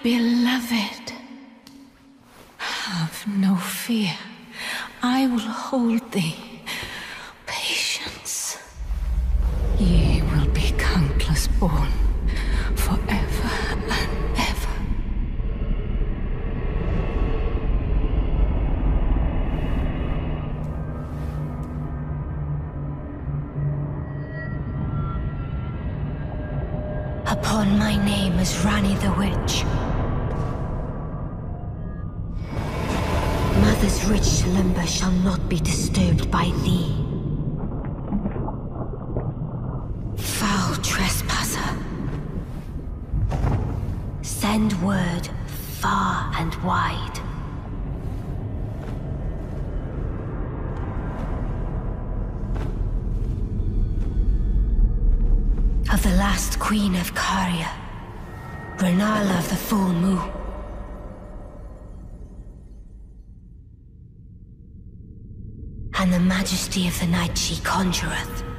beloved, have no fear. I will hold thee. Patience. Ye will be countless born, forever and ever. Upon my name is Ranni the Witch. Mother's rich slumber shall not be disturbed by thee. Foul trespasser. Send word far and wide. Of the last queen of Caria, Rennala of the full moon. And the majesty of the night she conjureth.